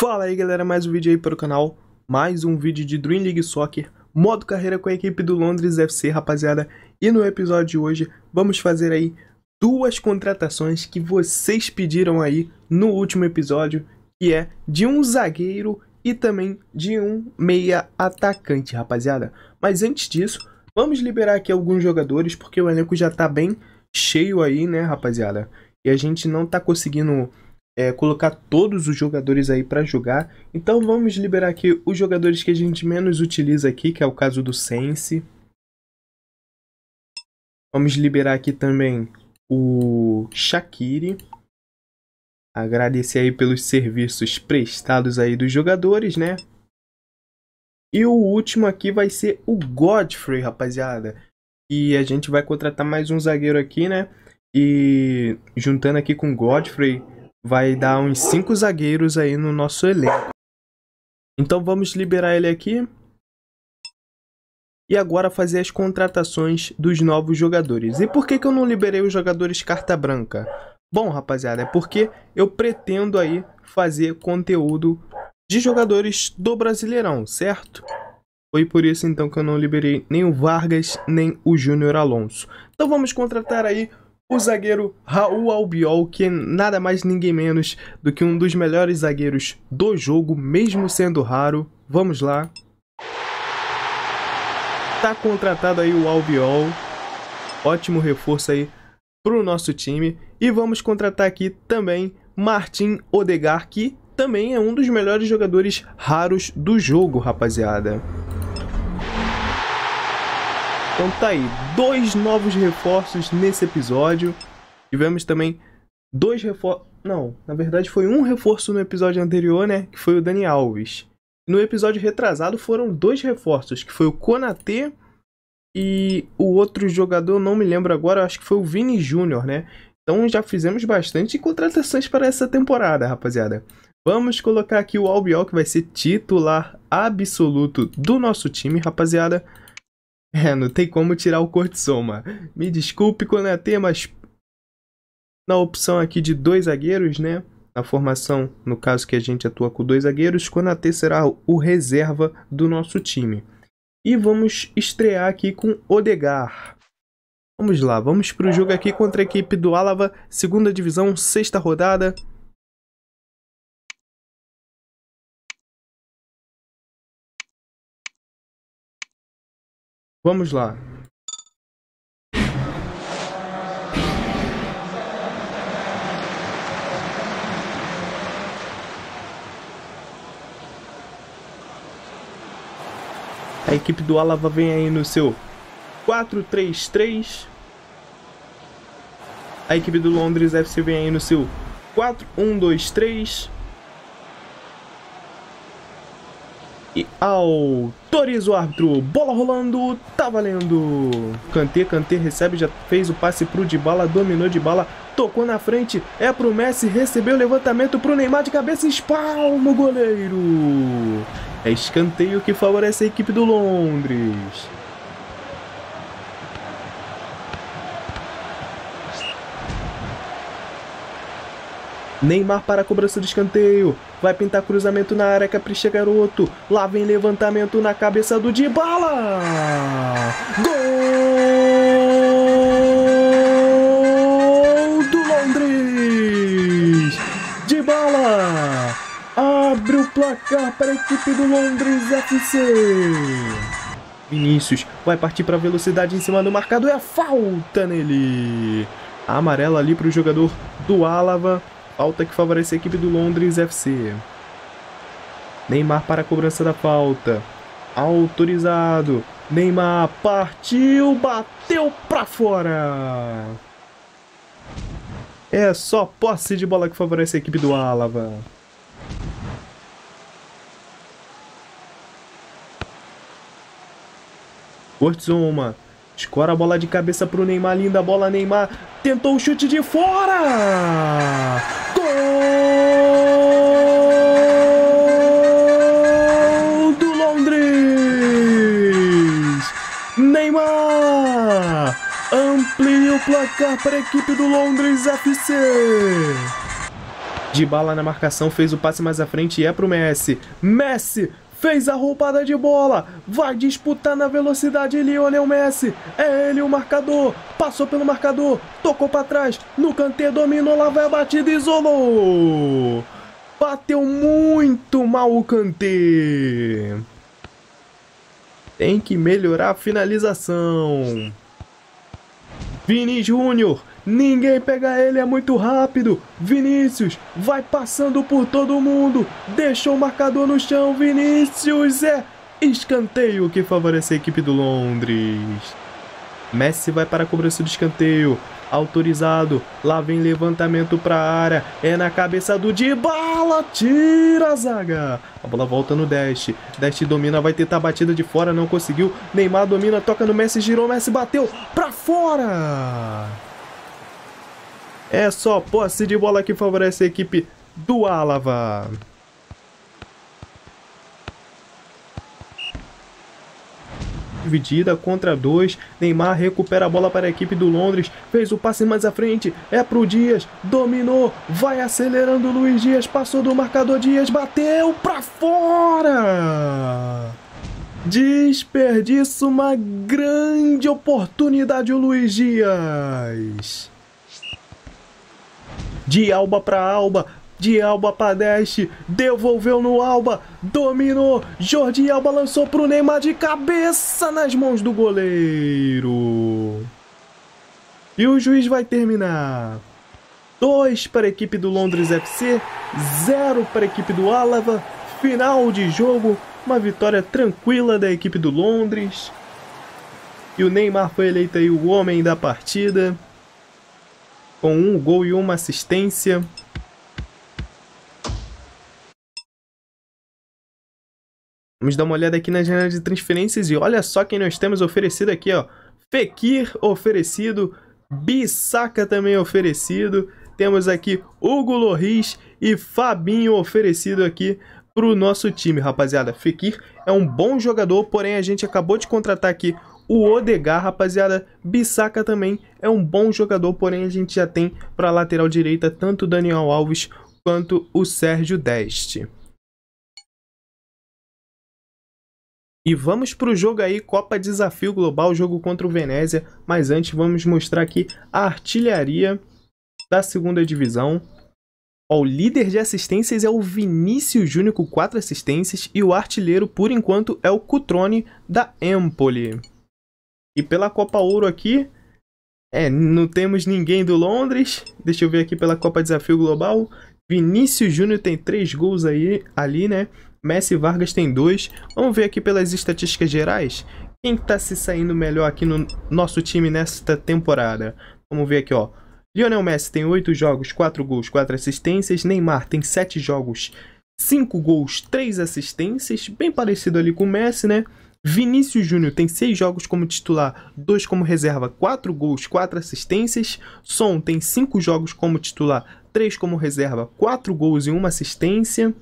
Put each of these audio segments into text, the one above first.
Fala aí galera, mais um vídeo aí para o canal, mais um vídeo de Dream League Soccer, modo carreira com a equipe do Londres FC, rapaziada. E no episódio de hoje vamos fazer aí duas contratações que vocês pediram aí no último episódio, que é de um zagueiro e também de um meia atacante, rapaziada. Mas antes disso, vamos liberar aqui alguns jogadores, porque o elenco já tá bem cheio aí, né, rapaziada? E a gente não tá conseguindo colocar todos os jogadores aí para jogar. Então vamos liberar aqui os jogadores que a gente menos utiliza aqui, que é o caso do Sense. Vamos liberar aqui também o Shaqiri. Agradecer aí pelos serviços prestados aí dos jogadores, né? E o último aqui vai ser o Godfrey, rapaziada. E a gente vai contratar mais um zagueiro aqui, né? E juntando aqui com o Godfrey, vai dar uns 5 zagueiros aí no nosso elenco. Então vamos liberar ele aqui. E agora fazer as contratações dos novos jogadores. E por que eu não liberei os jogadores carta branca? Bom, rapaziada, é porque eu pretendo aí fazer conteúdo de jogadores do Brasileirão, certo? Foi por isso então que eu não liberei nem o Vargas, nem o Júnior Alonso. Então vamos contratar aí o zagueiro Raul Albiol, que é nada mais ninguém menos do que um dos melhores zagueiros do jogo, mesmo sendo raro. Vamos lá. Tá contratado aí o Albiol. Ótimo reforço aí pro nosso time. E vamos contratar aqui também Martin Odegaard, que também é um dos melhores jogadores raros do jogo, rapaziada. Então tá aí, 2 novos reforços nesse episódio. Tivemos também 2 reforços... Não, na verdade foi um reforço no episódio anterior, né? Que foi o Dani Alves. No episódio retrasado foram 2 reforços, que foi o Konaté e o outro jogador, não me lembro agora, acho que foi o Vini Júnior, né? Então já fizemos bastante contratações para essa temporada, rapaziada. Vamos colocar aqui o Albiol, que vai ser titular absoluto do nosso time, rapaziada. Não tem como tirar o Cortisoma. Me desculpe, Konaté, mas na opção aqui de 2 zagueiros, né? Na formação, no caso que a gente atua com 2 zagueiros, Konaté será o reserva do nosso time. E vamos estrear aqui com Odegaard. Vamos lá, vamos para o jogo aqui contra a equipe do Álava, 2ª divisão, 6ª rodada. Vamos lá. A equipe do Álava vem aí no seu 4-3-3. A equipe do Londres FC vem aí no seu 4-1-2-3. E autoriza o árbitro. Bola rolando, tá valendo. Kanté recebe, já fez o passe pro Dybala, dominou Dybala, tocou na frente, é pro Messi, recebeu o levantamento pro Neymar de cabeça, espalma o goleiro. É escanteio que favorece a equipe do Londres. Neymar para a cobrança do escanteio. Vai pintar cruzamento na área, capricha garoto. Lá vem levantamento na cabeça do Dybala. Gol do Londres. Dybala abre o placar para a equipe do Londres FC. Vinícius vai partir para a velocidade em cima do marcador. É falta nele. Amarelo ali para o jogador do Álava. Falta que favorece a equipe do Londres FC. Neymar para a cobrança da falta. Autorizado. Neymar partiu, bateu para fora. É só posse de bola que favorece a equipe do Álava. Cortisoma. Escora a bola de cabeça para o Neymar. Linda bola, Neymar. Tentou o chute de fora. Gol do Londres. Neymar amplia o placar para a equipe do Londres FC. Dybala na marcação, fez o passe mais à frente e é pro Messi. Messi fez a roubada de bola, vai disputar na velocidade Lionel Messi, é ele o marcador, passou pelo marcador, tocou para trás, no canteiro dominou, lá vai a batida, isolou. Bateu muito mal o Kanté. Tem que melhorar a finalização. Vini Júnior, ninguém pega ele, é muito rápido. Vinícius vai passando por todo mundo, deixou o marcador no chão. Vinícius, é escanteio que favorece a equipe do Londres. Messi vai para a cobrança do escanteio, autorizado, lá vem levantamento para a área, é na cabeça do Dybala, tira a zaga, a bola volta no Dash, Dash domina, vai tentar a batida de fora, não conseguiu, Neymar domina, toca no Messi, girou, Messi bateu para fora. É só posse de bola que favorece a equipe do Álava. Dividida contra 2, Neymar recupera a bola para a equipe do Londres, fez o passe mais à frente, é pro Dias, dominou, vai acelerando o Luiz Dias, passou do marcador, Dias bateu para fora. Desperdiça uma grande oportunidade o Luiz Dias. De Alba para Alba, de Alba para Dash, devolveu no Alba, dominou, Jordi Alba lançou para o Neymar de cabeça nas mãos do goleiro. E o juiz vai terminar. 2 para a equipe do Londres FC, 0 para a equipe do Álava. Final de jogo, uma vitória tranquila da equipe do Londres. E o Neymar foi eleito aí o homem da partida, com 1 gol e 1 assistência. Vamos dar uma olhada aqui na janela de transferências e olha só quem nós temos oferecido aqui, ó. Fekir oferecido, Bissaka também oferecido. Temos aqui Hugo Lloris e Fabinho oferecido aqui para o nosso time, rapaziada. Fekir é um bom jogador, porém a gente acabou de contratar aqui o Odegaard, rapaziada. Bissaka também é um bom jogador, porém a gente já tem para a lateral direita tanto o Daniel Alves quanto o Sérgio Dest. E vamos para o jogo aí, Copa Desafio Global, jogo contra o Venezia. Mas antes vamos mostrar aqui a artilharia da segunda divisão. Ó, o líder de assistências é o Vinícius Júnior com 4 assistências. E o artilheiro, por enquanto, é o Cutrone da Empoli. E pela Copa Ouro aqui, não temos ninguém do Londres. Deixa eu ver aqui pela Copa Desafio Global. Vinícius Júnior tem 3 gols ali, né? Messi e Vargas tem 2. Vamos ver aqui pelas estatísticas gerais. Quem está se saindo melhor aqui no nosso time nesta temporada? Vamos ver aqui, ó. Lionel Messi tem 8 jogos, 4 gols, 4 assistências. Neymar tem 7 jogos, 5 gols, 3 assistências. Bem parecido ali com o Messi, né? Vinícius Júnior tem 6 jogos como titular, 2 como reserva, 4 gols, 4 assistências. Son tem 5 jogos como titular, 3 como reserva, 4 gols e 1 assistência.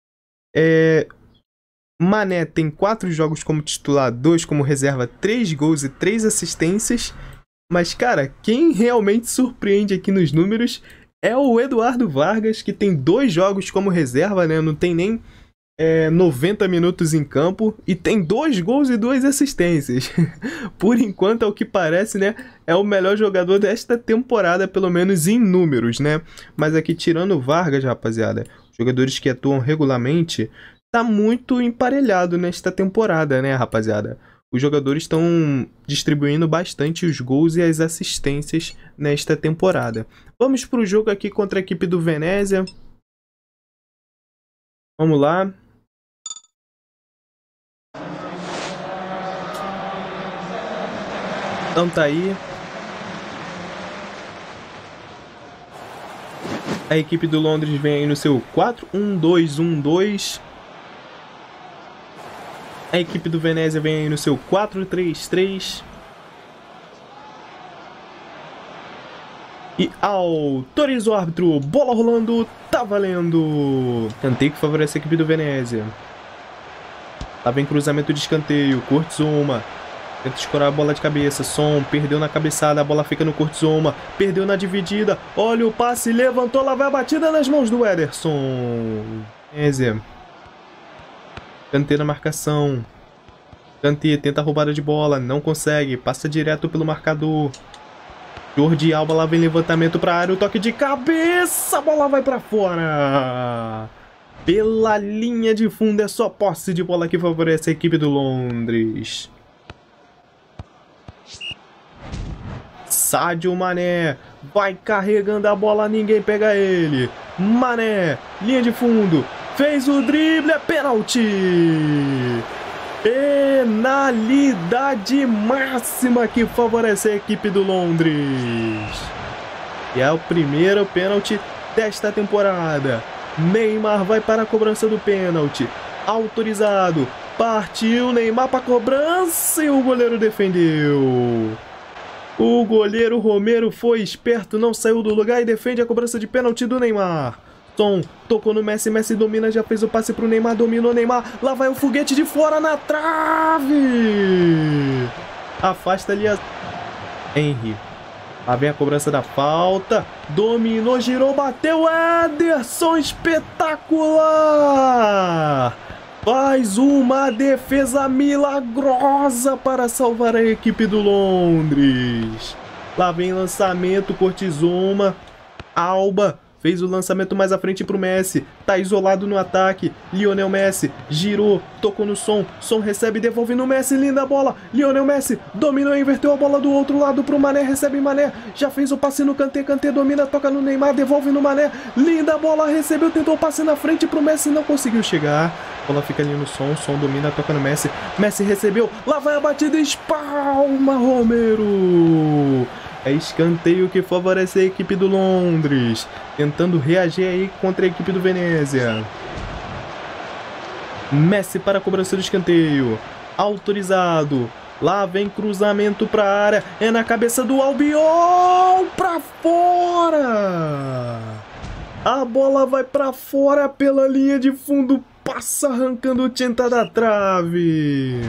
Mané tem 4 jogos como titular, 2 como reserva, 3 gols e 3 assistências. Mas, cara, quem realmente surpreende aqui nos números é o Eduardo Vargas, que tem 2 jogos como reserva, né? Não tem nem 90 minutos em campo e tem 2 gols e 2 assistências. Por enquanto, ao que parece, né? É o melhor jogador desta temporada, pelo menos em números, né? Mas aqui, tirando o Vargas, rapaziada, jogadores que atuam regularmente, tá muito emparelhado nesta temporada, né, rapaziada? Os jogadores estão distribuindo bastante os gols e as assistências nesta temporada. Vamos para o jogo aqui contra a equipe do Venezia. Vamos lá. Então tá aí. A equipe do Londres vem aí no seu 4-1-2-1-2. A equipe do Venezia vem aí no seu 4-3-3. E autoriza o árbitro. Bola rolando. Tá valendo. Escanteio que favorece a equipe do Venezia. Lá vem cruzamento de escanteio. Curtis uma. Tenta escorar a bola de cabeça. Son perdeu na cabeçada. A bola fica no Kurtzoma. Perdeu na dividida. Olha o passe. Levantou. Lá vai a batida nas mãos do Ederson. Venezia. Kanté na marcação. Kanté tenta a roubada de bola. Não consegue. Passa direto pelo marcador. Jordi Alba lá vem levantamento para a área. O toque de cabeça. A bola vai para fora. Pela linha de fundo. É só posse de bola que favorece a equipe do Londres. Sadio Mané vai carregando a bola, ninguém pega ele. Mané, linha de fundo, fez o drible, é pênalti. Penalidade máxima que favorece a equipe do Londres. E é o primeiro pênalti desta temporada. Neymar vai para a cobrança do pênalti. Autorizado. Partiu Neymar para a cobrança e o goleiro defendeu. O goleiro Romero foi esperto, não saiu do lugar e defende a cobrança de pênalti do Neymar. Son tocou no Messi, Messi domina, já fez o passe pro Neymar, dominou Neymar. Lá vai o foguete de fora na trave. Afasta ali a... Henry. Lá vem a cobrança da falta. Dominou, girou, bateu. Ederson espetacular. Faz uma defesa milagrosa para salvar a equipe do Londres. Lá vem lançamento, Kurtzoma. Alba fez o lançamento mais à frente para o Messi. Tá isolado no ataque. Lionel Messi girou, tocou no Son. Son recebe, devolve no Messi. Linda bola. Lionel Messi dominou, inverteu a bola do outro lado para o Mané. Recebe Mané. Já fez o passe no Kanté. Kanté domina, toca no Neymar, devolve no Mané. Linda bola, recebeu, tentou o passe na frente para o Messi. Não conseguiu chegar. A bola fica ali no Son. Son domina, toca no Messi. Messi recebeu. Lá vai a batida. Espalma Romero. É escanteio que favorece a equipe do Londres. Tentando reagir aí contra a equipe do Venezia. Messi para a cobrança do escanteio. Autorizado. Lá vem cruzamento para a área. É na cabeça do Albiol. Para fora. A bola vai para fora pela linha de fundo. Passa arrancando o tinta da trave.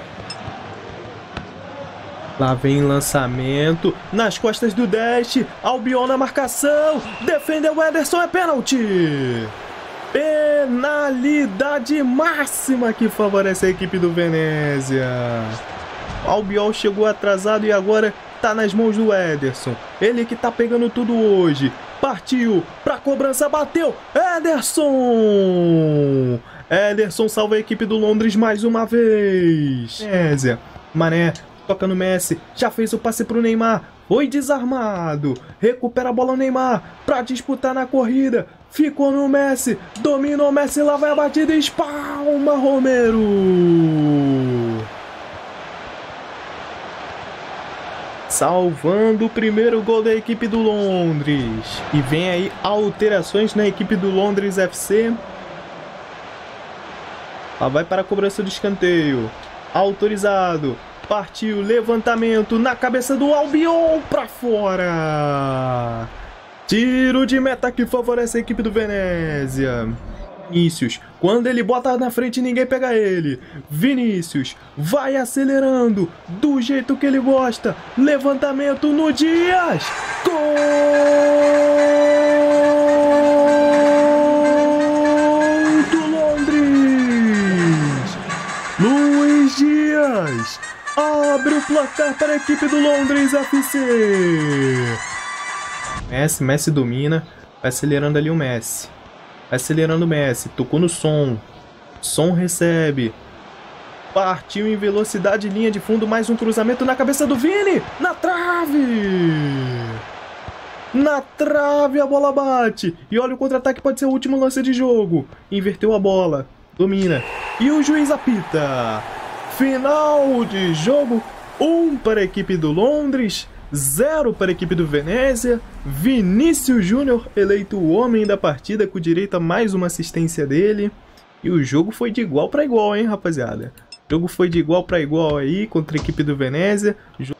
Lá vem lançamento, nas costas do Deste, Albiol na marcação, defendeu o Ederson, é pênalti! Penalidade máxima que favorece a equipe do Venezia. Albiol chegou atrasado e agora tá nas mãos do Ederson. Ele que tá pegando tudo hoje. Partiu pra cobrança, bateu, Ederson! Ederson salva a equipe do Londres mais uma vez. Venezia, Mané. Toca no Messi, já fez o passe pro Neymar, foi desarmado, recupera a bola o Neymar, pra disputar na corrida, ficou no Messi, domina o Messi, lá vai a batida e espalma Romero. Salvando o primeiro gol da equipe do Londres. E vem aí alterações na equipe do Londres FC. Lá vai para a cobrança do escanteio, autorizado. Partiu, levantamento na cabeça do Albiol para fora. Tiro de meta que favorece a equipe do Venezia. Vinícius, quando ele bota na frente ninguém pega ele. Vinícius vai acelerando do jeito que ele gosta. Levantamento no Dias. Gol do Londres. Luiz Dias abre o placar para a equipe do Londres FC. Messi domina. Vai acelerando ali o Messi. Vai acelerando o Messi. Tocou no Son. Son recebe. Partiu em velocidade, linha de fundo. Mais um cruzamento na cabeça do Vini. Na trave. Na trave a bola bate. E olha o contra-ataque, pode ser o último lance de jogo. Inverteu a bola. Domina. E o juiz apita. Final de jogo, 1 para a equipe do Londres, 0 para a equipe do Venezia. Vinícius Júnior eleito o homem da partida com direito a mais uma assistência dele. E o jogo foi de igual para igual, hein, rapaziada? O jogo foi de igual para igual aí contra a equipe do Venezia.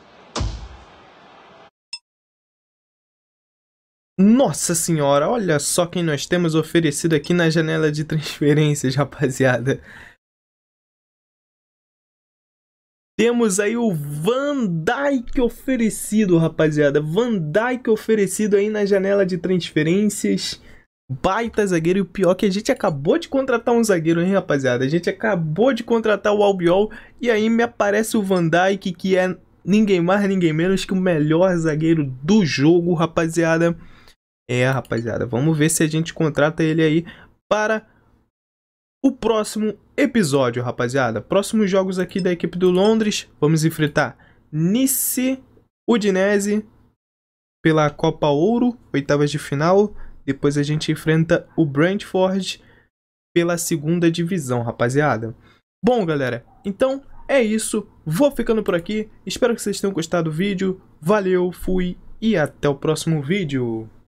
Nossa senhora, olha só quem nós temos oferecido aqui na janela de transferências, rapaziada. Temos aí o Van Dijk oferecido, rapaziada. Van Dijk oferecido aí na janela de transferências. Baita zagueiro. E o pior é que a gente acabou de contratar um zagueiro, hein, rapaziada. A gente acabou de contratar o Albiol. E aí me aparece o Van Dijk, que é ninguém mais, ninguém menos que o melhor zagueiro do jogo, rapaziada. Rapaziada, vamos ver se a gente contrata ele aí para o próximo episódio, rapaziada. Próximos jogos aqui da equipe do Londres. Vamos enfrentar Nice, Udinese pela Copa Ouro, oitavas de final. Depois a gente enfrenta o Brentford pela segunda divisão, rapaziada. Bom, galera, então é isso. Vou ficando por aqui. Espero que vocês tenham gostado do vídeo. Valeu, fui e até o próximo vídeo.